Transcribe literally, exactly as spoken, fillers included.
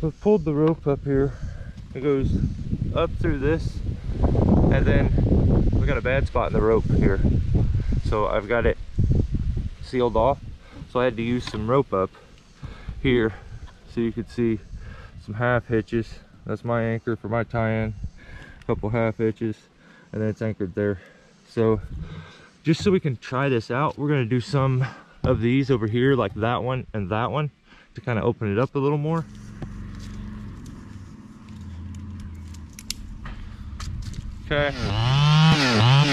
So I've pulled the rope up here. It goes up through this, and then we got a bad spot in the rope here. So I've got it sealed off. So I had to use some rope up here so you could see some half hitches. That's my anchor for my tie-in. A couple half hitches, and then it's anchored there. So just so we can try this out, we're gonna do some of these over here, like that one and that one, to kind of open it up a little more. Okay.